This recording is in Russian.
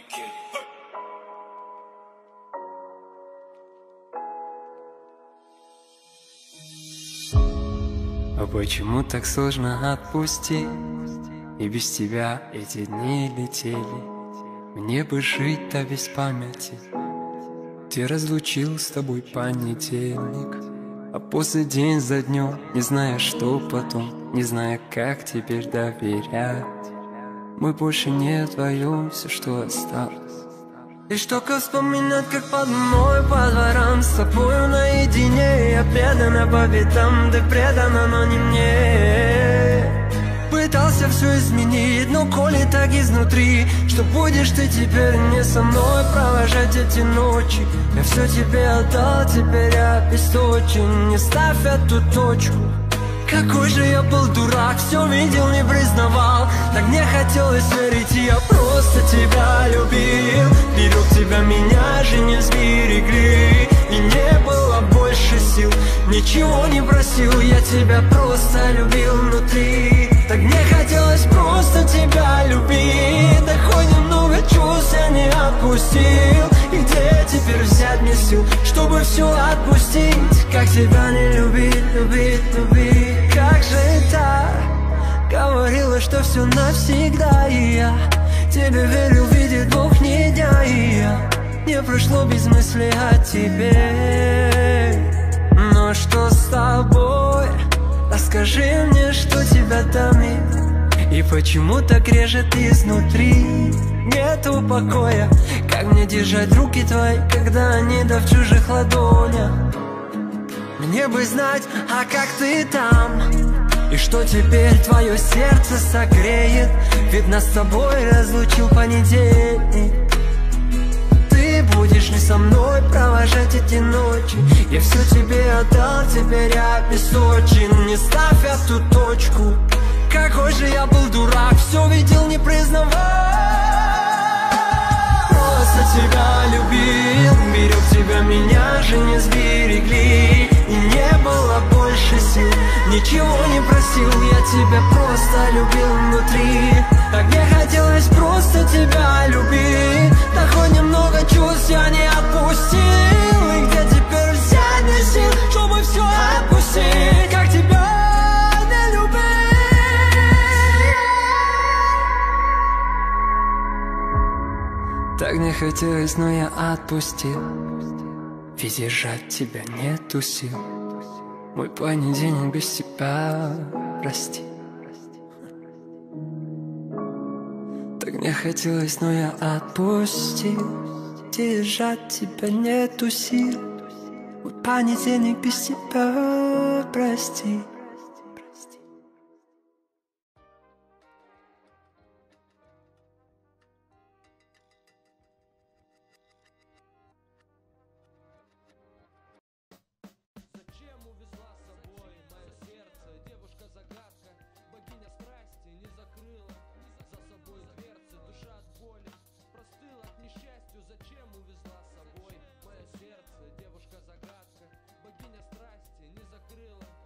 А почему так сложно отпустить? И без тебя эти дни летели. Мне бы жить-то без памяти. Ты разлучил с тобой понедельник, а после день за днем, не зная, что потом, не зная, как теперь доверять. Мы больше не вдвоем, все, что осталось. Лишь только вспоминать, как под мной по дворам с тобою наедине. Я предана по пятам, ты предана, но не мне. Пытался все изменить, но коли так изнутри, что будешь ты теперь не со мной провожать эти ночи. Я все тебе отдал, теперь обесточен. Не ставь эту точку. Какой же я был дурак, все видел, не признавал. Так не хотелось верить, и я просто тебя любил. Берег тебя, меня же не сберегли. И не было больше сил, ничего не просил. Я тебя просто любил внутри. Так не хотелось просто тебя любить. Да хоть немного чувств я не отпустил. И где теперь взять мне сил, чтобы все отпустить? Как тебя не любить, любить, любить? Как же так? Говорила, что все навсегда. И я тебе верил, видит Бог не дня. И я не прошло без мысли о тебе. Но что с тобой? Расскажи мне, что тебя томит. И почему так режет изнутри? Нету покоя. Как мне держать руки твои, когда они да в чужих ладонях? Мне бы знать, а как ты там? И что теперь твое сердце согреет? Ведь нас с тобой разлучил понедельник. Ты будешь не со мной провожать эти ночи. Я все тебе отдал, теперь обесточен. Не ставь эту точку. Какой же я был дурак, все видел, не признавал. Просто тебя любил, берег тебя, меня же не сберегли. И не было больше сил, ничего не просил. Я тебя просто любил внутри. Так не хотелось просто тебя любить. Да хоть немного чувств я не отпустил. И где теперь взять мне сил, чтобы все отпустить? Как тебя не любить? Так не хотелось, но я отпустил. Ведь держать тебя нету сил. Мой понедельник без тебя, прости. Так не хотелось, но я отпустил. Держать тебя нету сил. Мой понедельник без тебя, прости. Девушка-загадка, богиня страсти не закрыла